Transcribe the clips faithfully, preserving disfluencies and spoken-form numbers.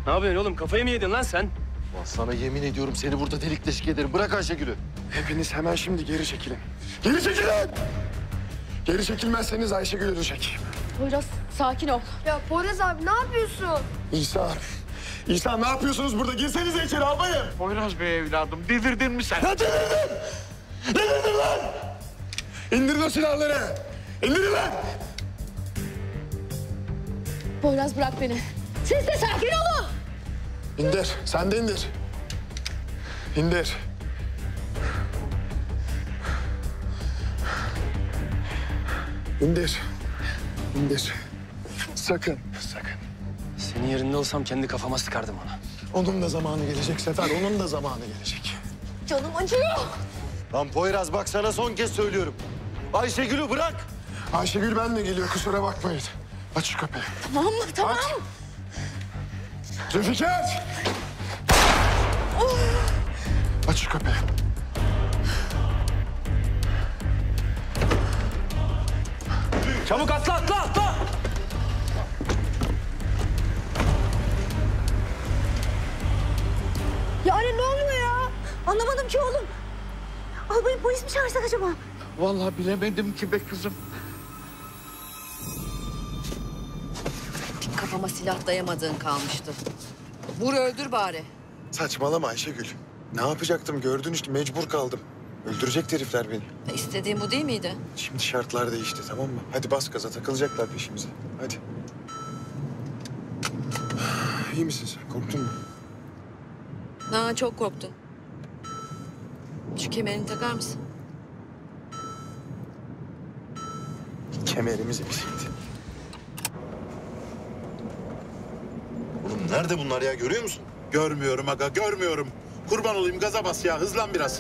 Ne yapıyorsun oğlum? Kafayı mı yedin lan sen? Ulan sana yemin ediyorum seni burada delik deşik ederim. Bırak Ayşegül'ü. Hepiniz hemen şimdi geri çekilin. Geri çekilin! Geri çekilmezseniz Ayşegül ölecek. Poyraz sakin ol. Ya Poyraz abi ne yapıyorsun? İsa, İsa ne yapıyorsunuz burada? Girsenize içeri albayım. Poyraz Bey evladım, delirdin mi sen? Ya delirdim! Delirdim lan! İndirin o silahları! İndirin lan! Poyraz bırak beni. Siz de sakin olun. İndir, sen de indir. İndir. İndir. İndir. Sakın, sakın. Senin yerinde olsam kendi kafama sıkardım ona. Onun da zamanı gelecek Sefer, onun da zamanı gelecek. Canım acıyor. Lan Poyraz bak sana son kez söylüyorum. Ayşegül'ü bırak. Ayşegül benle geliyor, kusura bakmayın. Aç şu kapıyı. Tamam mı? Tamam. Aç. Zülfikar! Oh. Aç şu kapıyı. Çabuk atla atla atla! Ya anne ne oluyor ya? Anlamadım ki oğlum. Albayım polis mi çağırsak acaba? Vallahi bilemedim ki be kızım. Kafama silah dayamadığın kalmıştı. Vur öldür bari. Saçmalama Ayşegül. Ne yapacaktım gördün işte, mecbur kaldım. Öldürecek herifler beni. E, İstediğin bu değil miydi? Şimdi şartlar değişti, tamam mı? Hadi bas gaza, takılacaklar peşimize. Hadi. İyi misin sen? Korktun mu? Ha, çok korktum. Şu kemerini takar mısın? Kemerimiz eksikti. Oğlum nerede bunlar ya, görüyor musun? Görmüyorum aga, görmüyorum. Kurban olayım, gaza bas ya, hızlan biraz.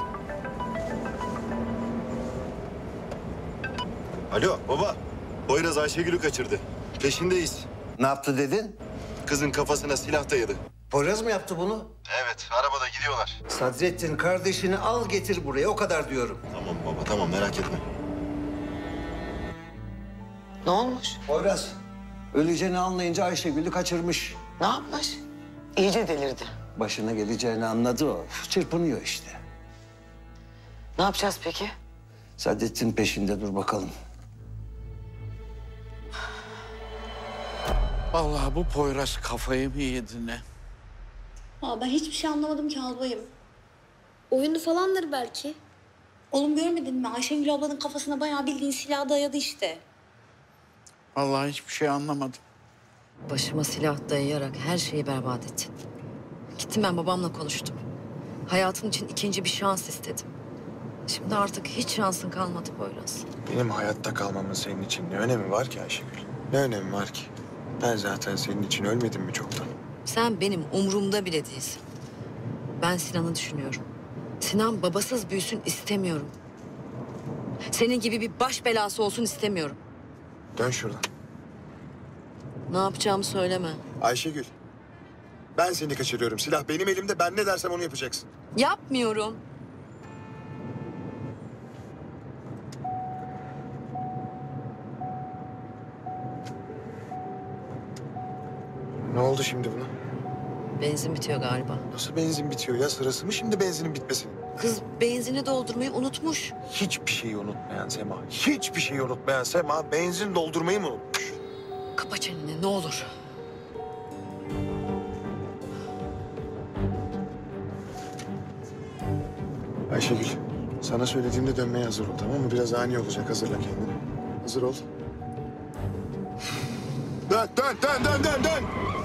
Alo baba. Poyraz Ayşegül'ü kaçırdı. Peşindeyiz. Ne yaptı dedin? Kızın kafasına silah dayadı. Poyraz mı yaptı bunu? Evet, arabada gidiyorlar. Sadrettin kardeşini al getir buraya, o kadar diyorum. Tamam baba, tamam merak etme. Ne olmuş? Poyraz, öleceğini anlayınca Ayşegül'ü kaçırmış. Ne yapmış? İyice delirdi. Başına geleceğini anladı o. Çırpınıyor işte. Ne yapacağız peki? Sadrettin peşinde, dur bakalım. Vallahi bu Poyraz kafayı mı yedi ne? Aa, ben hiçbir şey anlamadım ki albayım. Oyunu falandır belki. Oğlum görmedin mi? Ayşegül ablanın kafasına bayağı bildiğin silah dayadı işte. Vallahi hiçbir şey anlamadım. Başıma silah dayayarak her şeyi berbat ettin. Gittim ben babamla konuştum. Hayatın için ikinci bir şans istedim. Şimdi artık hiç şansın kalmadı Poyraz. Benim hayatta kalmamın senin için ne önemi var ki Ayşegül? Ne önemi var ki? Ben zaten senin için ölmedim mi çoktan? Sen benim umurumda bile değilsin. Ben Sinan'ı düşünüyorum. Sinan babasız büyüsün istemiyorum. Senin gibi bir baş belası olsun istemiyorum. Dön şuradan. Ne yapacağımı söyleme. Ayşegül, ben seni kaçırıyorum. Silah benim elimde. Ben ne dersem onu yapacaksın. Yapmıyorum. Ne oldu şimdi buna? Benzin bitiyor galiba. Nasıl benzin bitiyor ya? Sırası mı şimdi benzinin bitmesi? Kız benzini doldurmayı unutmuş. Hiçbir şeyi unutmayan Sema, hiçbir şeyi unutmayan Sema benzin doldurmayı mı unutmuş? Kapa çeneni ne olur. Ayşegül, sana söylediğimde dönmeye hazır ol, tamam mı? Biraz ani olacak, hazırla kendini. Hazır ol. Dön, dön, dön, dön, dön, dön!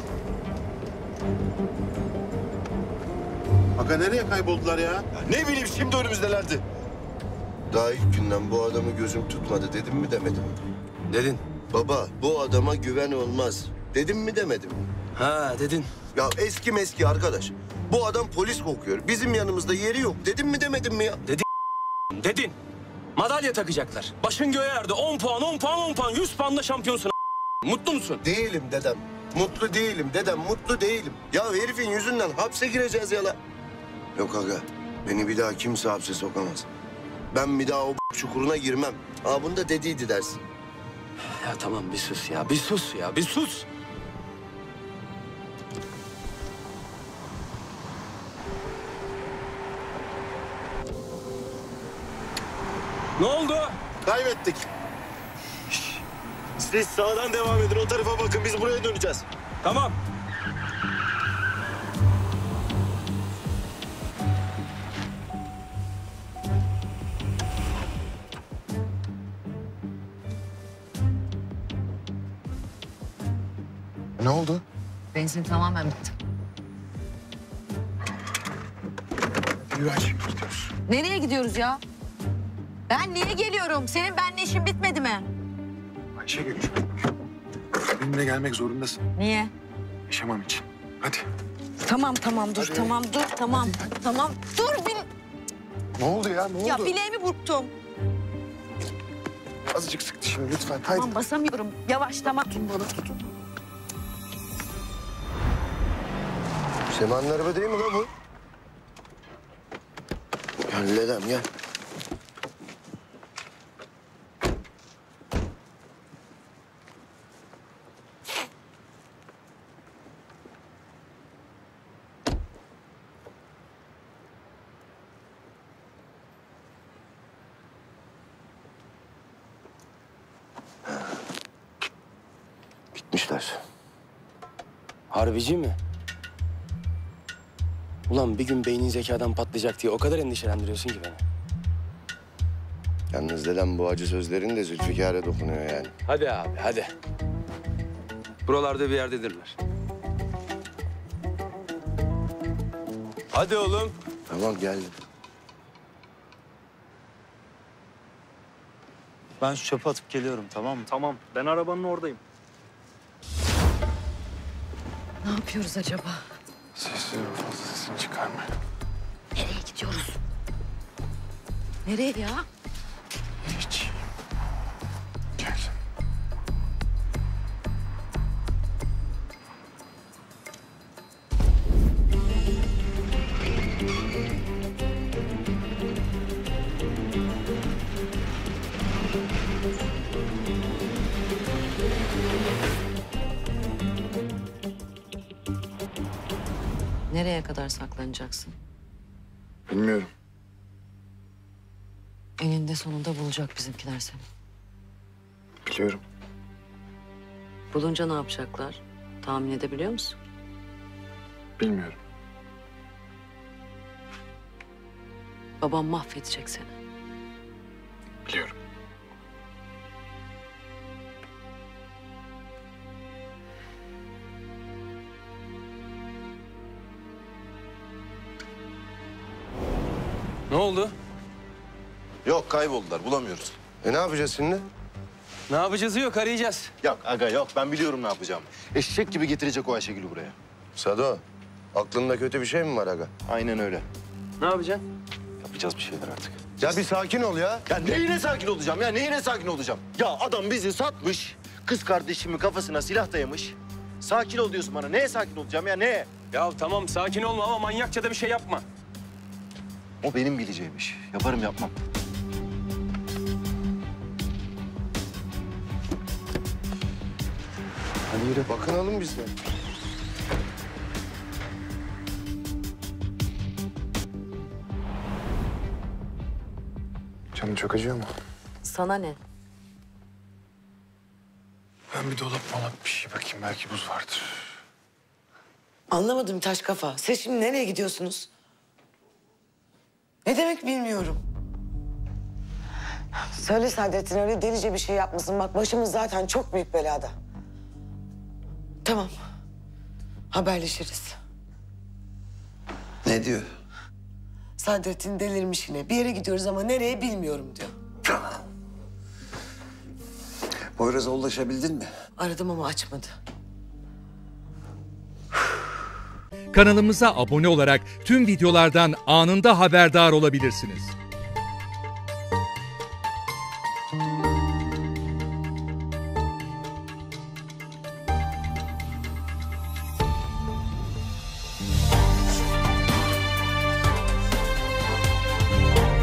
Aga nereye kayboldular ya? Ya ne bileyim şimdi önümüzdelerdi. Daha ilk günden bu adamı gözüm tutmadı dedim mi demedim mi? Dedin. Baba bu adama güven olmaz dedim mi demedim mi? Ha dedin. Ya eski meski arkadaş. Bu adam polis kokuyor. Bizim yanımızda yeri yok dedim mi demedim mi ya? Dedin. Madalya takacaklar. Başın göğe erdi. on puan, on puan, on puan. yüz puanla şampiyonsun. Mutlu musun? Değilim dedem. Mutlu değilim dedem, mutlu değilim. Ya herifin yüzünden hapse gireceğiz ya la. Yok aga, beni bir daha kimse hapse sokamaz. Ben bir daha o çukuruna girmem. Aa bunu da dediydi dersin. Ya tamam bir sus ya, bir sus ya, bir sus. Ne oldu? Kaybettik. Siz sağdan devam edin. O tarafa bakın. Biz buraya döneceğiz. Tamam. Ne oldu? Benzin tamamen bitti. Yürü Ayşegül gidiyoruz. Nereye gidiyoruz ya? Ben niye geliyorum? Senin benimle işin bitmedi mi? Ayşegül. Benimle gelmek zorundasın. Niye? Yaşamam için. Hadi. Tamam tamam dur Hadi. tamam dur tamam tamam dur bil Ne oldu ya? Ne oldu? ya bileğimi burktum. Azıcık sık dişini lütfen. Haydi. Tamam basamıyorum. Yavaş tamam. Tutun bana tutun. Sema'nın araba değil mi lan bu? Gel dedem gel. Bitmişler. Harbici mi? Ulan bir gün beynin zekadan patlayacak diye o kadar endişelendiriyorsun ki beni. Yalnız dedem bu acı sözlerin de Zülfikar'a dokunuyor yani. Hadi abi hadi. Buralarda bir yerdedirler. Hadi oğlum. Tamam geldim. Ben şu çöpe atıp geliyorum, tamam mı? Tamam ben arabanın oradayım. Ne yapıyoruz acaba? Sesleri fazla sesini çıkarma. Nereye gidiyoruz? Nereye ya? Hiç. Gel. Nereye kadar saklanacaksın? Bilmiyorum. Eninde sonunda bulacak bizimkiler seni. Biliyorum. Bulunca ne yapacaklar? Tahmin edebiliyor musun? Bilmiyorum. Babam mahvedecek seni. Biliyorum. Ne oldu? Yok kayboldular bulamıyoruz. E ne yapacağız şimdi? Ne yapacağız yok arayacağız. Yok aga yok ben biliyorum ne yapacağım. Eşek gibi getirecek o Ayşegül'ü buraya. Sado, aklında kötü bir şey mi var aga? Aynen öyle. Ne yapacaksın? Yapacağız bir şeyler artık. Ya bir sakin ol ya. Ya neyine sakin olacağım ya neyine sakin olacağım? Ya adam bizi satmış. Kız kardeşimin kafasına silah dayamış. Sakin ol diyorsun bana. Neye sakin olacağım ya neye? Ya tamam sakin olma ama manyakça da bir şey yapma. O benim bileceğim iş. Yaparım yapmam. Hadi yürü bakınalım biz de. Canım çok acıyor mu? Sana ne? Ben bir dolap molap bir şey bakayım. Belki buz vardır. Anlamadım taş kafa. Siz şimdi nereye gidiyorsunuz? Ne demek bilmiyorum. Söyle Saadettin öyle delice bir şey yapmasın. Bak başımız zaten çok büyük belada. Tamam. Haberleşiriz. Ne diyor? Saadettin delirmiş yine. Bir yere gidiyoruz ama nereye bilmiyorum diyor. Poyraz'a ulaşabildin mi? Aradım ama açmadı. Kanalımıza abone olarak tüm videolardan anında haberdar olabilirsiniz.